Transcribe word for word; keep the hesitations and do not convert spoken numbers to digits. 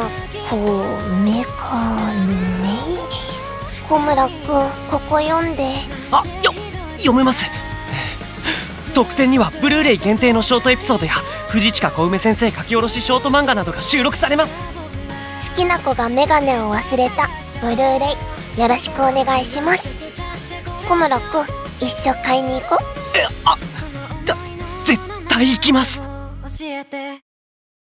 こめかね。小村くん、ここ読んで。 あ、よ、読めます。特典にはブルーレイ限定のショートエピソードや藤近小梅先生書き下ろしショート漫画などが収録されます。 好きな子がメガネを忘れたブルーレイ、よろしくお願いします。小村くん、一緒買いに行こう。 え、あ、だ、絶対行きます。 教えて